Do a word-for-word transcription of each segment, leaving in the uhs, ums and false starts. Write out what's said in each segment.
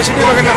City पकड़ना।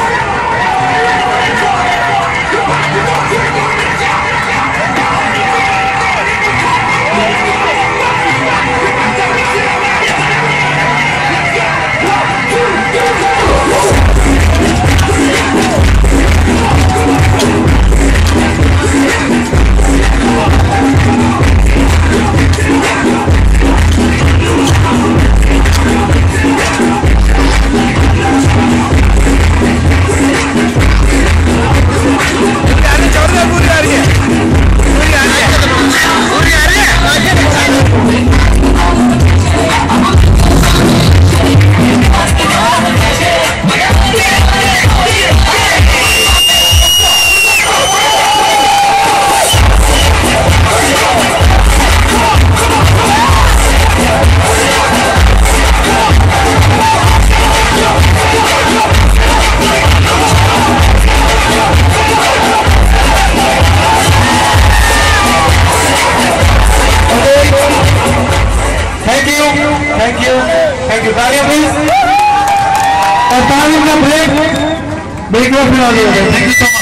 Thank you thank you तालियां please. और तालियों का ब्रेक ब्रेक में फिर आ जाएगा। Thank you so much.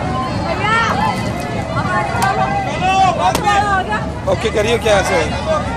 Okay करिए क्या ऐसे